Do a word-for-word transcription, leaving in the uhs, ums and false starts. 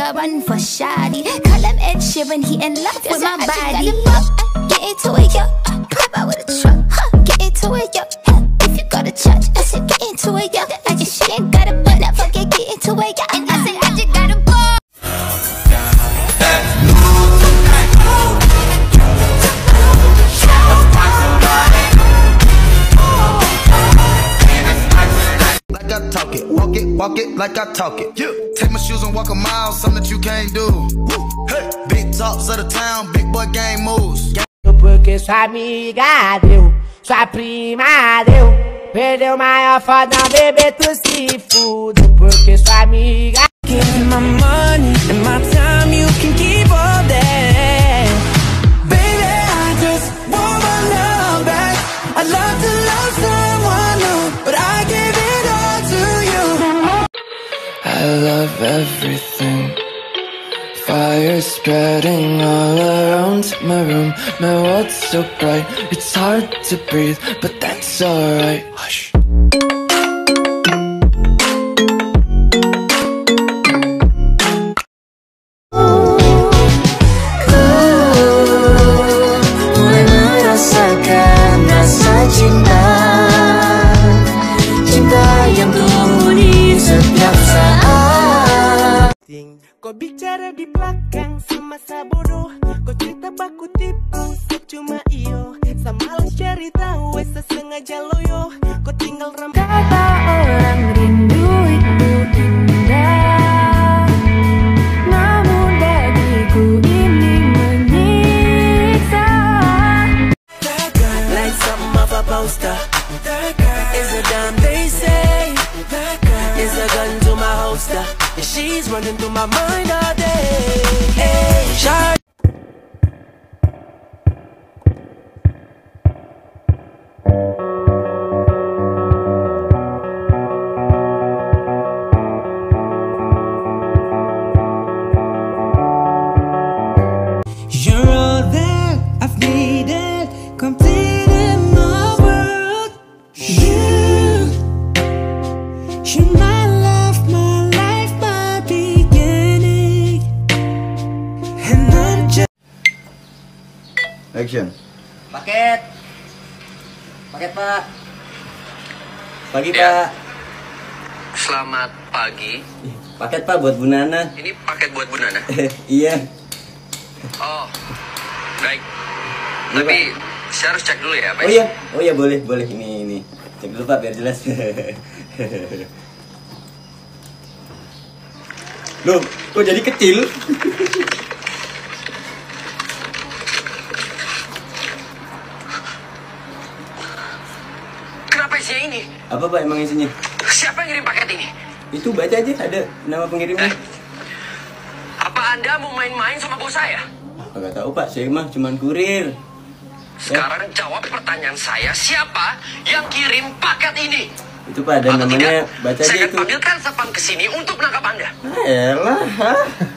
got run for shoddy. Call him Ed Sheeran, he in love with my body. Get into it, yo. Pop out with a truck. Huh. Get into it, yo. If you go to church, I said get into it, yo. I just she ain't got a butt, I forget get into it, yo. And I said I just got a butt. Like I talk it, walk it, walk it like I talk it. Yeah. Take my shoes and walk a mile, something that you can't do. Hey. Big talks of the town, big boy game moves. Porque sua amiga deu, sua prima deu, perdeu maior foda, bebê, tu se fude. Porque sua amiga. Give me my money and my time, you can keep all that. Baby, I just want my love back. I love to love someone new, but I give it all to you. I love everything. Fire spreading all around my room. My world's so bright, it's hard to breathe, but that's alright. Hush. Mulai merasakan rasa cinta, cinta yang tumbuh di setiap saat. Kau bicara di belakang semasa bodoh, kau cerita baku tipu secuma iyo. Sama cari tahu wes sengaja loyo, kau tinggal ram. Kata orang rindu itu indah, namun bagiku ini menyiksa. Like something off a poster, is a dime they say, is a gun to my holster. And she's running through my mind all day. Hey, sharp. You're all that I've needed, complete in my world. You, you're my love, my life, my beginning. And I'm just Action. Paket. Paket, Pak. Pagi, Ya. Pak. Selamat pagi. Paket, Pak, buat Bu Nana. Ini paket buat Bu Nana. Iya. Oh, baik. Iya, Tapi saya harus cek dulu ya, Pak. Oh iya, oh iya boleh, boleh. Ini, ini. Cek dulu, Pak, biar jelas. Loh, kok jadi kecil? Kenapa isinya ini? Apa, Pak, emang isinya? Siapa yang ngirim paket ini? Itu baca aja, ada nama pengirimnya. Eh, apa Anda mau main-main sama bos saya? Enggak tahu, Pak, saya mah cuman kurir. Sekarang jawab pertanyaan saya, siapa yang kirim paket ini? Itu, Pak, ada Atau namanya, tidak, baca saya aja akan itu. panggilkan satpam ke sini untuk menangkap Anda. Ah, elah, hah?